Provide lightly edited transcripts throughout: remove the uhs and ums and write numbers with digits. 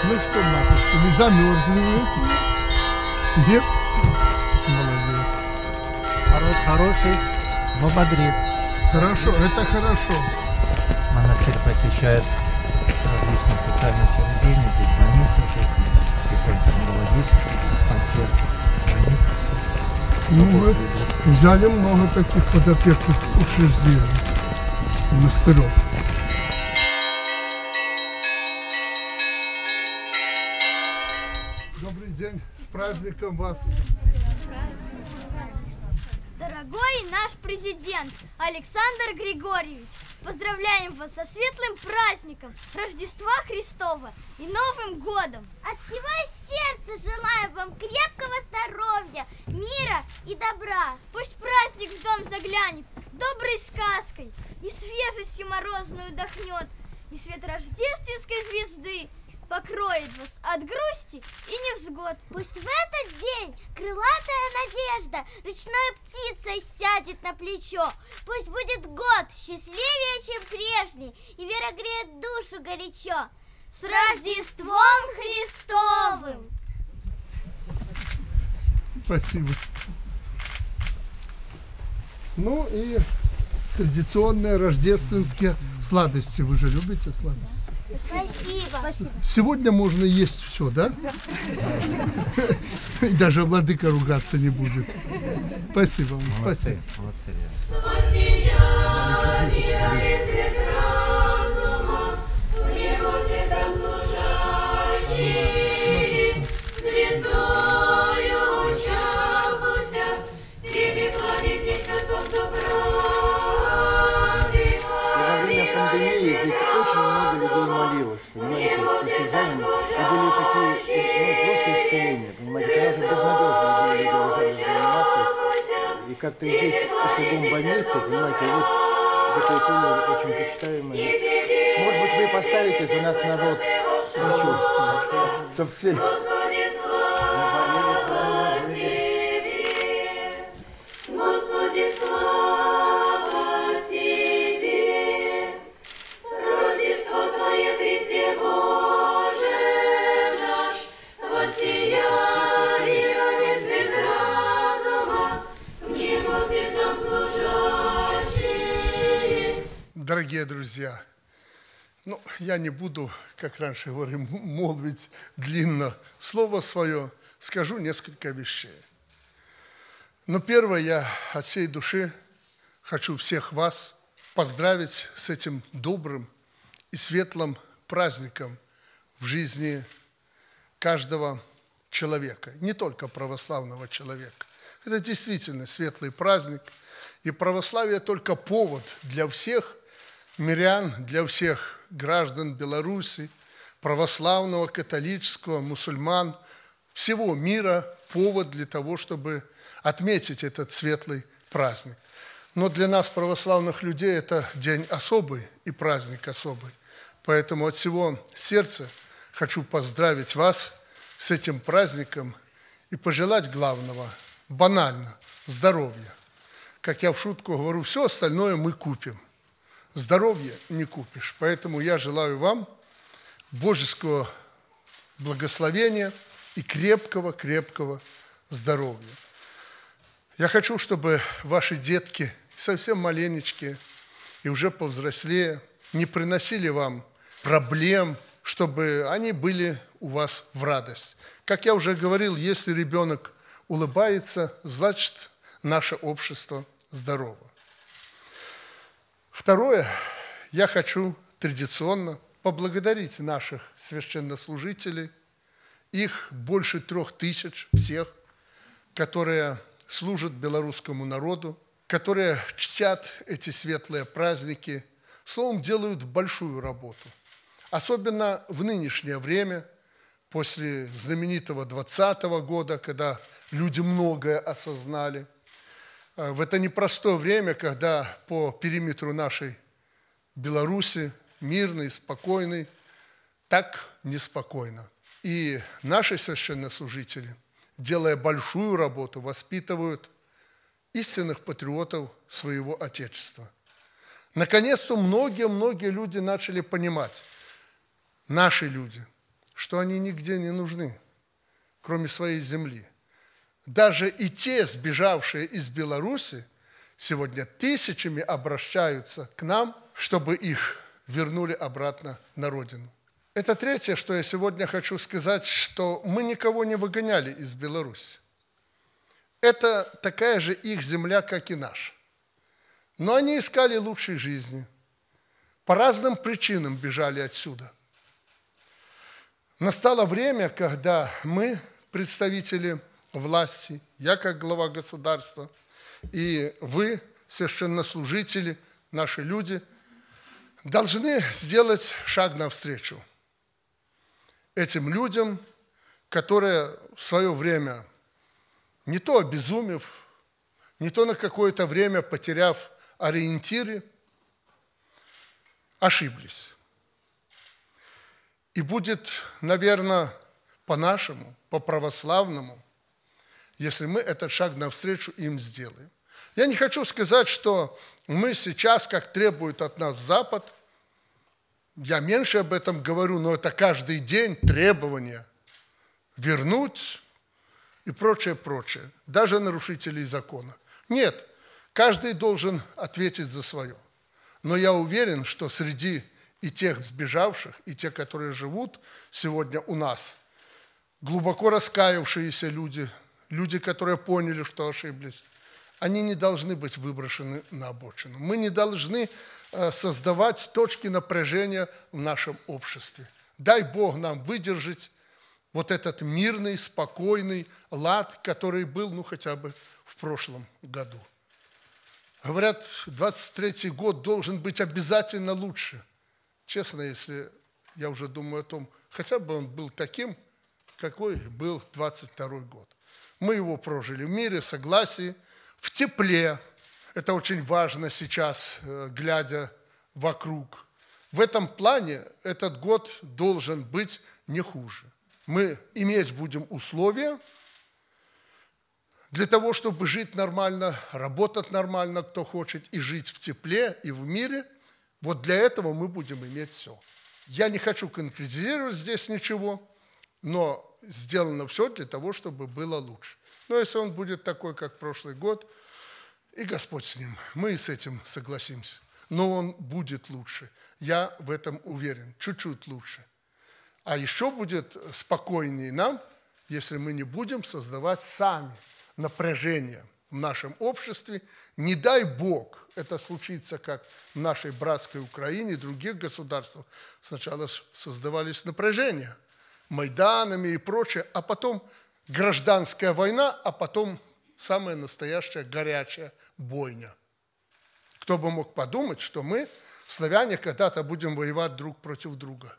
Ну что, матушка, не замерзли вы? Нет? Молодец. Хороший, но бодрит. Хорошо, это хорошо. Монастырь посещает различные социальные учреждения, здесь больницы, потихоньку молодежь, диспансер, больницы. Ну, вы взяли много таких под опеку учреждений, монастырев. Добрый день, с праздником вас! Дорогой наш президент Александр Григорьевич, поздравляем вас со светлым праздником Рождества Христова и Новым годом! От всего сердца желаю вам крепкого здоровья, мира и добра. Пусть праздник в дом заглянет доброй сказкой, и свежестью морозную дохнет, и свет рождественской звезды покроет вас от грусти и невзгод. Пусть в этот день крылатая надежда речной птицей сядет на плечо. Пусть будет год счастливее, чем прежний, и вера греет душу горячо. С Рождеством Христовым! Спасибо. Ну и традиционные рождественские сладости. Вы же любите сладости? Спасибо. Сегодня можно есть все, да? И даже владыка ругаться не будет. Спасибо вам. Спасибо. Здесь очень много людей молилось, понимаете, присязанием, и были такие, просто исцеления, понимаете, когда уже безнадежные были люди уже в реанимации, и как-то здесь, кругом больницы, понимаете, вот в этой иконе очень почитаемой. Может быть, вы поставите за нас народ свечу, чтобы все... Дорогие друзья, я не буду, как раньше говорим, молвить длинно слово свое, скажу несколько вещей. Но первое, я от всей души хочу всех вас поздравить с этим добрым и светлым праздником в жизни каждого человека, не только православного человека. Это действительно светлый праздник, и православие только повод для всех мирян, для всех граждан Беларуси, православного, католического, мусульман, всего мира повод для того, чтобы отметить этот светлый праздник. Но для нас, православных людей, это день особый и праздник особый. Поэтому от всего сердца хочу поздравить вас с этим праздником и пожелать главного, банально, здоровья. Как я в шутку говорю, все остальное мы купим. Здоровье не купишь. Поэтому я желаю вам божеского благословения и крепкого здоровья. Я хочу, чтобы ваши детки, совсем маленечкие и уже повзрослее, не приносили вам проблем, чтобы они были у вас в радость. Как я уже говорил, если ребенок улыбается, значит, наше общество здорово. Второе, я хочу традиционно поблагодарить наших священнослужителей, их больше 3000 всех, которые служат белорусскому народу, которые чтят эти светлые праздники, словом, делают большую работу. Особенно в нынешнее время, после знаменитого 2020 года, когда люди многое осознали, в это непростое время, когда по периметру нашей Беларуси мирный, спокойный, так неспокойно. И наши священнослужители, делая большую работу, воспитывают истинных патриотов своего Отечества. Наконец-то многие люди начали понимать, наши люди, что они нигде не нужны, кроме своей земли. Даже и те, сбежавшие из Беларуси, сегодня тысячами обращаются к нам, чтобы их вернули обратно на родину. Это третье, что я сегодня хочу сказать, что мы никого не выгоняли из Беларуси. Это такая же их земля, как и наша. Но они искали лучшей жизни. По разным причинам бежали отсюда. Настало время, когда мы, представители власти, я как глава государства, и вы, священнослужители, наши люди, должны сделать шаг навстречу этим людям, которые в свое время, не то обезумев, не то на какое-то время потеряв ориентиры, ошиблись. И будет, наверное, по-нашему, по-православному, если мы этот шаг навстречу им сделаем. Я не хочу сказать, что мы сейчас, как требует от нас Запад, я меньше об этом говорю, но это каждый день требования вернуть и прочее, прочее, даже нарушителей закона. Нет, каждый должен ответить за свое. Но я уверен, что среди и тех сбежавших, и тех, которые живут сегодня у нас, глубоко раскаявшиеся люди, люди, которые поняли, что ошиблись, они не должны быть выброшены на обочину. Мы не должны создавать точки напряжения в нашем обществе. Дай Бог нам выдержать вот этот мирный, спокойный лад, который был, хотя бы в прошлом году. Говорят, 23-й год должен быть обязательно лучше. Честно, если я уже думаю о том, хотя бы он был таким, какой был 22-й год. Мы его прожили в мире, согласии, в тепле. Это очень важно сейчас, глядя вокруг. В этом плане этот год должен быть не хуже. Мы иметь будем условия для того, чтобы жить нормально, работать нормально, кто хочет, и жить в тепле и в мире. Вот для этого мы будем иметь все. Я не хочу конкретизировать здесь ничего, но сделано все для того, чтобы было лучше. Но если он будет такой, как прошлый год, и Господь с ним, мы и с этим согласимся. Но он будет лучше. Я в этом уверен. Чуть-чуть лучше. А еще будет спокойнее нам, если мы не будем создавать сами напряжение в нашем обществе. Не дай Бог это случится, как в нашей братской Украине и других государствах. Сначала создавались напряжения майданами и прочее, а потом гражданская война, а потом самая настоящая горячая бойня. Кто бы мог подумать, что мы, славяне, когда-то будем воевать друг против друга.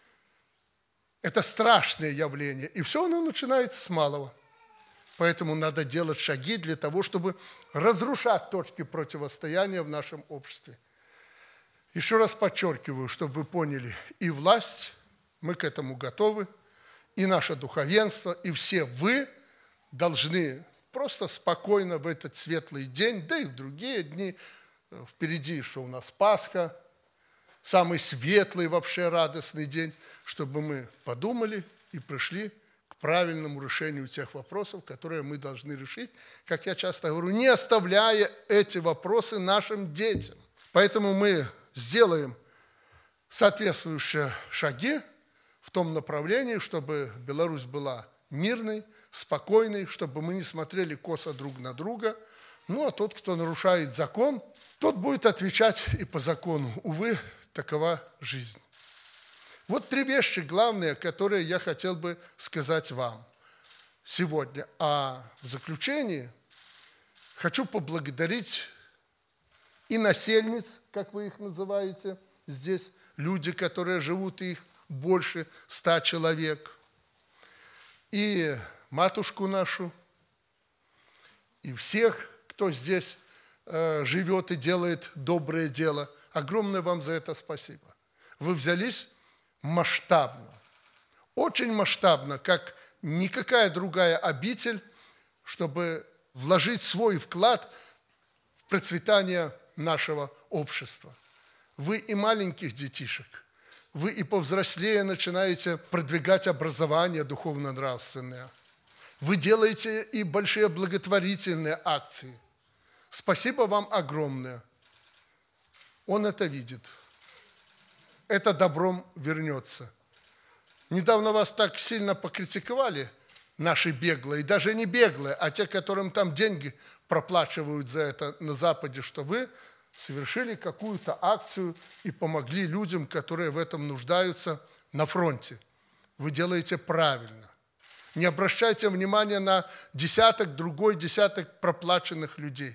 Это страшное явление, и все оно начинается с малого. Поэтому надо делать шаги для того, чтобы разрушать точки противостояния в нашем обществе. Еще раз подчеркиваю, чтобы вы поняли, и власть, мы к этому готовы, и наше духовенство, и все вы должны просто спокойно в этот светлый день, да и в другие дни, впереди еще у нас Пасха, самый светлый вообще радостный день, чтобы мы подумали и пришли к правильному решению тех вопросов, которые мы должны решить, как я часто говорю, не оставляя эти вопросы нашим детям. Поэтому мы сделаем соответствующие шаги в том направлении, чтобы Беларусь была мирной, спокойной, чтобы мы не смотрели косо друг на друга. Ну, а тот, кто нарушает закон, тот будет отвечать и по закону. Увы, такова жизнь. Вот 3 вещи главные, которые я хотел бы сказать вам сегодня. А в заключении хочу поблагодарить и насельниц, как вы их называете здесь, люди, которые живут, их больше 100 человек, и матушку нашу, и всех, кто здесь живет и делает доброе дело. Огромное вам за это спасибо. Вы взялись масштабно, очень масштабно, как никакая другая обитель, чтобы вложить свой вклад в процветание нашего общества. Вы и маленьких детишек вы и повзрослее начинаете продвигать образование духовно-нравственное. Вы делаете и большие благотворительные акции. Спасибо вам огромное. Он это видит. Это добром вернется. Недавно вас так сильно покритиковали, наши беглые, и даже не беглые, а те, которым там деньги проплачивают за это на Западе, что вы совершили какую-то акцию и помогли людям, которые в этом нуждаются на фронте. Вы делаете правильно. Не обращайте внимания на другой десяток проплаченных людей.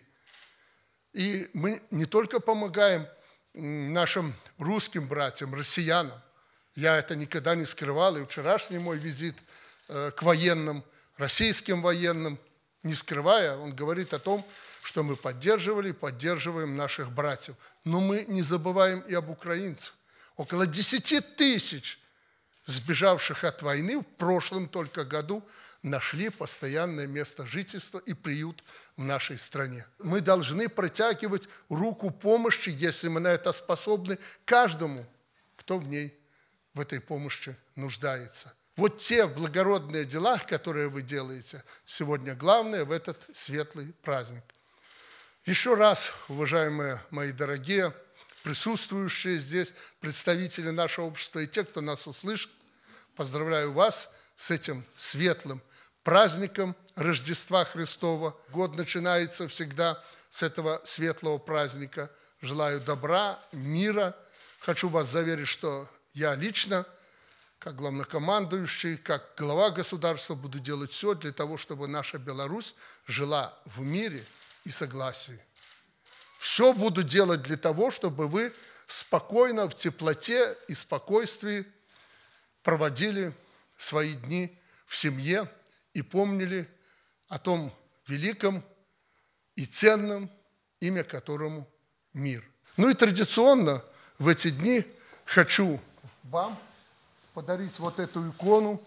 И мы не только помогаем нашим русским братьям, россиянам. Я это никогда не скрывал, и вчерашний мой визит к военным, российским военным, не скрывая, он говорит о том, что мы поддерживали и поддерживаем наших братьев. Но мы не забываем и об украинцах. Около 10 тысяч сбежавших от войны в прошлом только году нашли постоянное место жительства и приют в нашей стране. Мы должны протягивать руку помощи, если мы на это способны, каждому, кто в этой помощи нуждается. Вот те благородные дела, которые вы делаете сегодня, главное в этот светлый праздник. Еще раз, уважаемые мои дорогие, присутствующие здесь, представители нашего общества и те, кто нас услышит, поздравляю вас с этим светлым праздником Рождества Христова. Год начинается всегда с этого светлого праздника. Желаю добра, мира. Хочу вас заверить, что я лично, как главнокомандующий, как глава государства, буду делать все для того, чтобы наша Беларусь жила в мире и согласии. Все буду делать для того, чтобы вы спокойно, в теплоте и спокойствии проводили свои дни в семье и помнили о том великом и ценном, имя которому мир. Ну и традиционно в эти дни хочу вам подарить вот эту икону.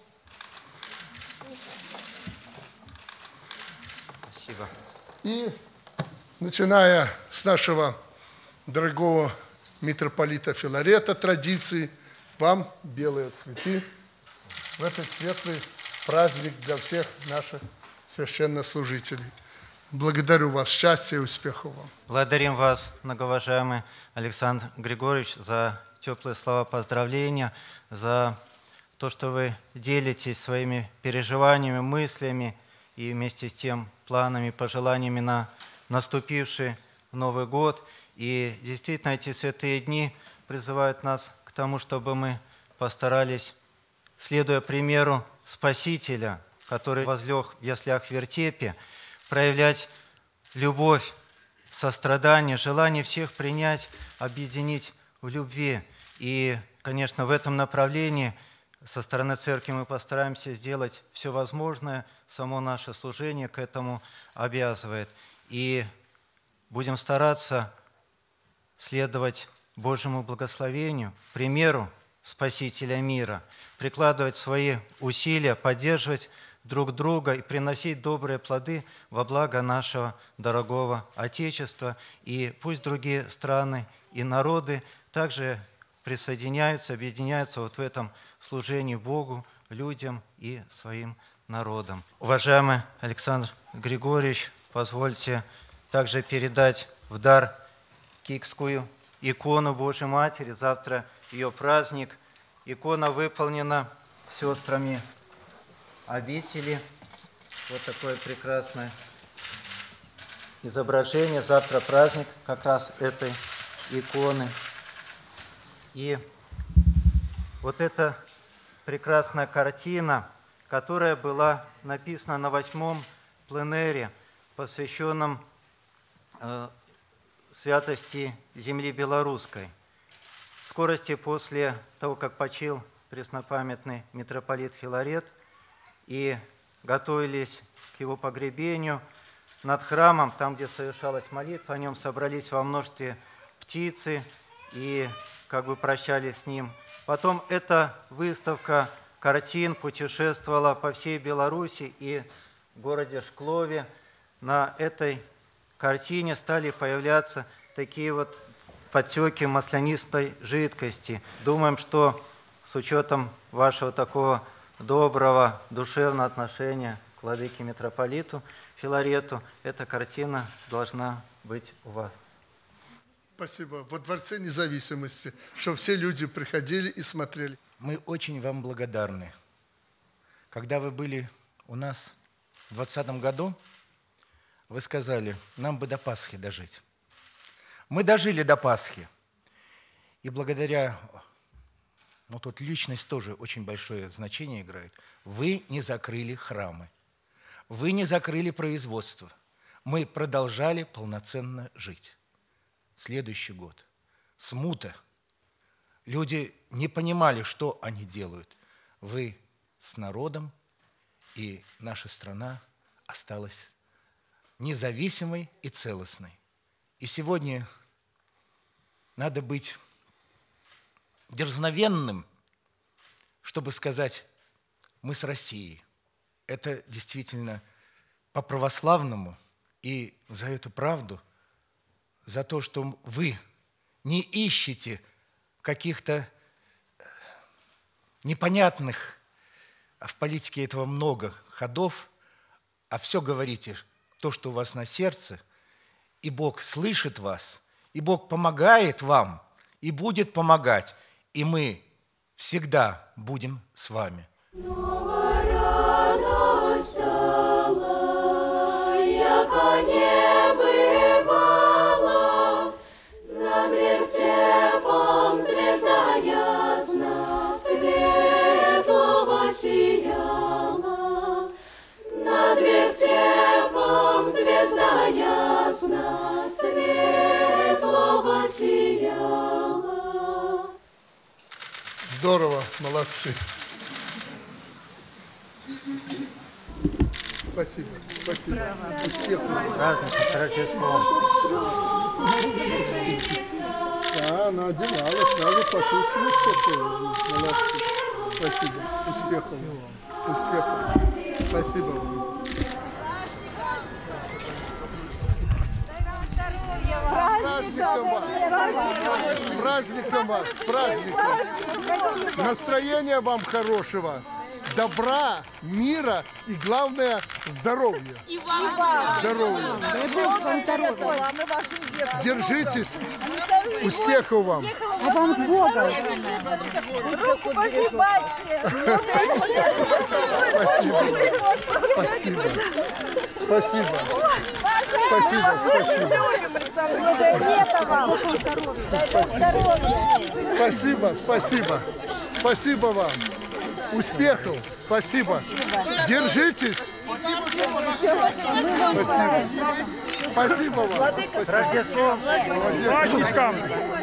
Спасибо. И начиная с нашего дорогого митрополита Филарета традиции, вам белые цветы в этот светлый праздник для всех наших священнослужителей. Благодарю вас, счастья и успехов вам. Благодарим вас, многоуважаемый Александр Григорьевич, за теплые слова поздравления, за то, что вы делитесь своими переживаниями, мыслями и вместе с тем планами, пожеланиями на наступивший Новый год. И действительно эти святые дни призывают нас к тому, чтобы мы постарались, следуя примеру Спасителя, который возлег в яслях в вертепе, проявлять любовь, сострадание, желание всех принять, объединить в любви. И, конечно, в этом направлении со стороны Церкви мы постараемся сделать все возможное, само наше служение к этому обязывает. И будем стараться следовать Божьему благословению, примеру Спасителя мира, прикладывать свои усилия, поддерживать друг друга и приносить добрые плоды во благо нашего дорогого Отечества. И пусть другие страны и народы также присоединяются, объединяются вот в этом служении Богу, людям и своим народам. Уважаемый Александр Григорьевич, позвольте также передать в дар киевскую икону Божьей Матери. Завтра ее праздник. Икона выполнена сестрами обители. Вот такое прекрасное изображение. Завтра праздник как раз этой иконы. И вот эта прекрасная картина, которая была написана на 8-м пленэре, посвященном святости земли белорусской. В скорости после того, как почил преснопамятный митрополит Филарет, и готовились к его погребению, над храмом, там, где совершалась молитва, о нем собрались во множестве птицы и как бы прощались с ним. Потом эта выставка картин путешествовала по всей Беларуси, и в городе Шклове на этой картине стали появляться такие вот подтеки маслянистой жидкости. Думаем, что с учетом вашего такого доброго, душевного отношения к владыке митрополиту Филарету, эта картина должна быть у вас. Спасибо. Во Дворце независимости, чтобы все люди приходили и смотрели. Мы очень вам благодарны. Когда вы были у нас в 2020 году, вы сказали, нам бы до Пасхи дожить. Мы дожили до Пасхи. И благодаря, ну тут личность тоже очень большое значение играет, вы не закрыли храмы, вы не закрыли производство. Мы продолжали полноценно жить. Следующий год. Смута. Люди не понимали, что они делают. Вы с народом, и наша страна осталась независимой и целостной. И сегодня надо быть дерзновенным, чтобы сказать, мы с Россией. Это действительно по-православному, и за эту правду, за то, что вы не ищете каких-то непонятных, а в политике этого много ходов, а все говорите то, что у вас на сердце, и Бог слышит вас, и Бог помогает вам, и будет помогать, и мы всегда будем с вами. Над вертепом звезда ясна, светлого сияла. Здорово, молодцы. Спасибо, спасибо. Успехов. Праздник Рождества. Да, она одевалась, сразу почувствовала, что молодцы. Спасибо. Успехов. Успехов. Спасибо вам. С праздником вас! С праздником! Настроения вам хорошего, добра, мира и, главное, здоровья. И вам здоровья. Держитесь. Успехов вам. А вам с Богом. Руку пожимайте. Спасибо. Спасибо. Спасибо. Спасибо. Спасибо. Спасибо. Спасибо. Спасибо вам. Успехов. Спасибо. Держитесь. Спасибо. Спасибо вам. С Рождеством! Праздничком!